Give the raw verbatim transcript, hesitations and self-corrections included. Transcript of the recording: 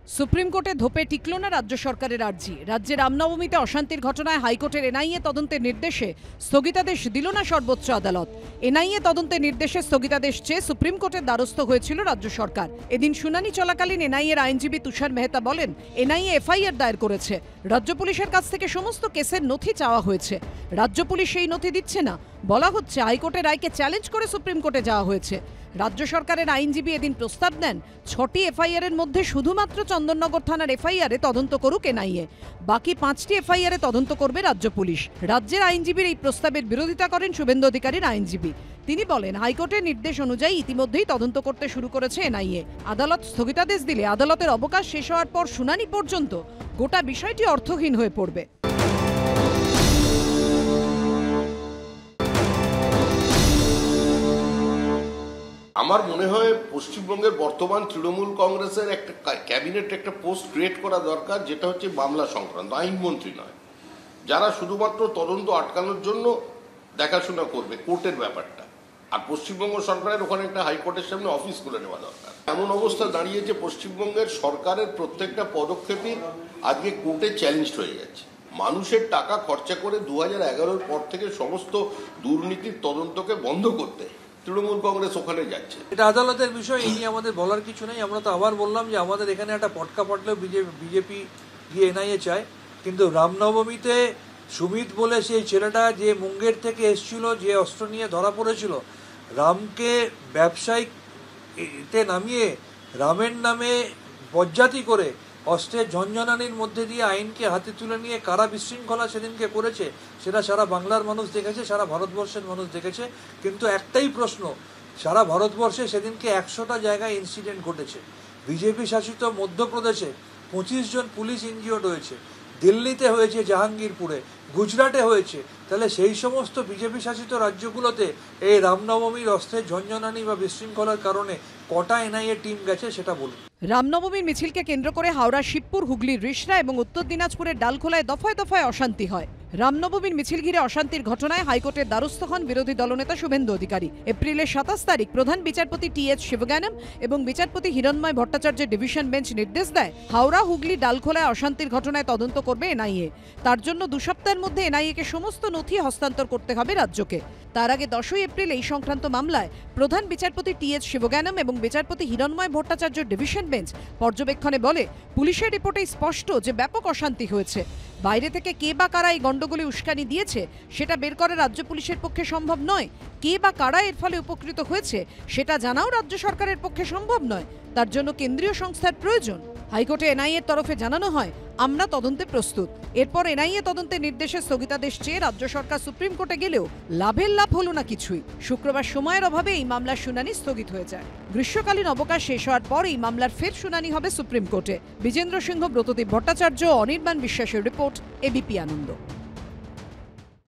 Supreme কোর্টে ধোপে tickle না রাজ্য সরকারের আর্জি। রাজ্যে রামনবমীতে অশান্তির ঘটনায় হাইকোর্টের এনআইএ তদন্তের নির্দেশে স্থগিতাদেশ দিল না সর্বোচ্চ আদালত। এনআইএ তদন্তের নির্দেশে স্থগিতাদেশ চেয়ে সুপ্রিম কোর্টের দ্বারস্থ হয়েছিল রাজ্য সরকার। এদিন শুনানি চলাকালীন এনআইএর আইনজীবী তুষার মেহতা বলেন, এনআইএ এফআইআর দায়ের করেছে, রাজ্য পুলিশের কাছ থেকে সমস্ত কেসের নথি চাওয়া হয়েছে, রাজ্য পুলিশ সেই নথি দিচ্ছে না। বলা হচ্ছে হাইকোর্টের রায়কে চ্যালেঞ্জ করে সুপ্রিম কোর্টে যাওয়া হয়েছে। রাজ্য সরকারের আইনজীবী এদিন প্রস্তাব দেন, ছটি এফআইআর এর মধ্যে শুধুমাত্র চন্দননগর থানার এফআইআর এ তদন্ত করুক এনআইএ, বাকি পাঁচটি এফআইআর এ তদন্ত করবে রাজ্য পুলিশ। রাজ্যের আইনজীবীর এই প্রস্তাবের বিরোধিতা করেন শুভেন্দু অধিকারীর আইনজীবী। তিনি বলেন, হাইকোর্টের নির্দেশ অনুযায়ী ইতিমধ্যেই তদন্ত করতে শুরু করেছে এনআইএ। আদালত স্থগিতাদেশ দিলে আদালতের অবকাশ শেষ হওয়ার পর শুনানি পর্যন্ত গোটা বিষয়টি অর্থহীন হয়ে পড়বে। আমার মনে হয় পশ্চিমবঙ্গের বর্তমান তৃণমূল কংগ্রেসের একটা ক্যাবিনেট একটা পোস্ট ক্রিয়েট করা দরকার, যেটা হচ্ছে মামলা সংক্রান্ত, আইনমন্ত্রী নয়, যারা শুধুমাত্র তদন্ত আটকানোর জন্য দেখাশোনা করবে কোর্টের ব্যাপারটা। আর পশ্চিমবঙ্গ সরকারের ওখানে একটা হাইকোর্টের সামনে অফিস খুলে নেওয়া দরকার। এমন অবস্থা দাঁড়িয়েছে পশ্চিমবঙ্গের সরকারের প্রত্যেকটা পদক্ষেপই আজকে কোর্টে চ্যালেঞ্জ হয়ে গেছে। মানুষের টাকা খরচা করে দু হাজার এগারোর পর থেকে সমস্ত দুর্নীতির তদন্তকে বন্ধ করতে তৃণমূল কংগ্রেস ওখানে যাচ্ছে। এটা আদালতের বিষয়, এই নিয়ে আমাদের বলার কিছু নেই। আমরা তো আবার বললাম যে আমাদের এখানে একটা পটকা পটলেও বিজেপি গিয়ে এনআইএ চায়, কিন্তু রামনবমীতে সুমিত বলে সেই ছেলেটা যে মুঙ্গের থেকে এসেছিল, যে অস্ত্র নিয়ে ধরা পড়েছিল, রামকে ব্যবসায়িকতে নামিয়ে রামের নামে বজ্জাতি করে অস্ত্রের ঝঞ্ঝনানির মধ্যে দিয়ে আইনকে হাতে তুলে নিয়ে কারা বিশৃঙ্খলা সেদিনকে করেছে, সেটা সারা বাংলার মানুষ দেখেছে, সারা ভারতবর্ষের মানুষ দেখেছে। কিন্তু একটাই প্রশ্ন, সারা ভারতবর্ষে সেদিনকে একশোটা জায়গায় ইনসিডেন্ট ঘটেছে। বিজেপি শাসিত মধ্যপ্রদেশে পঁচিশ জন পুলিশ ইনজিওর্ড হয়েছে, দিল্লিতে হয়েছে, জাহাঙ্গীরপুরে, গুজরাটে হয়েছে। তাহলে সেই সমস্ত বিজেপি শাসিত রাজ্যগুলোতে এই রামনবমীর অস্ত্রের ঝঞ্ঝনানি বা বিশৃঙ্খলার কারণে কটা এনআইএ টিম গেছে সেটা বলুন। রামনবমীর মিছিলকে কেন্দ্র করে হাওড়া, শিবপুর, হুগলির রিষড়া এবং উত্তর দিনাজপুরের ডালখোলায় দফায় দফায় অশান্তি হয়। রামনবমীর মিছিল ঘিরে অশান্তির ঘটনায় হাইকোর্টের দ্বারস্থ হন বিরোধী দলনেতা শুভেন্দু অধিকারী। এপ্রিলের সাতাশ তারিখ প্রধান বিচারপতি টি এইচ শিবগানম এবং বিচারপতি হিরণময় ভট্টাচার্যের ডিভিশন বেঞ্চ নির্দেশ দেয়, হাওড়া, হুগলি, ডালখোলায় অশান্তির ঘটনায় তদন্ত করবে এনআইএ। তার জন্য দু সপ্তাহের মধ্যে এনআইএকে সমস্ত নথি হস্তান্তর করতে হবে রাজ্যকে। তার আগে দশই এপ্রিল এই সংক্রান্ত মামলায় প্রধান বিচারপতি টি এইচ শিবগানম এবং বিচারপতি হিরণময় ভট্টাচার্যের ডিভিশন বেঞ্চ পর্যবেক্ষণে বলে, পুলিশের রিপোর্টে স্পষ্ট যে ব্যাপক অশান্তি হয়েছে। বাইরে থেকে কে বা কারা এই গণ্ডগোলে উস্কানি দিয়েছে সেটা বের করা রাজ্য পুলিশের পক্ষে সম্ভব নয়। কে বা কারা এর ফলে উপকৃত হয়েছে সেটা জানাও রাজ্য সরকারের পক্ষে সম্ভব নয়। তার জন্য কেন্দ্রীয় সংস্থার প্রয়োজন। হাইকোর্টে এনআইএর তরফে জানানো হয়, আমরা তদন্তে প্রস্তুত। এরপর এনআইএ তদন্তের নির্দেশে স্থগিতাদেশ চেয়ে রাজ্য সরকার সুপ্রিম কোর্টে গেলেও লাভের লাভ হলো না কিছুই। শুক্রবার সময়ের অভাবে এই মামলার শুনানি স্থগিত হয়ে যায়। গ্রীষ্মকালীন অবকাশ শেষ হওয়ার পর এই মামলার ফের শুনানি হবে সুপ্রিম কোর্টে। বিজেন্দ্র সিংহ, ব্রতদীপ ভট্টাচার্য, অনির্বাণ বিশ্বাসের রিপোর্ট, এবিপি আনন্দ।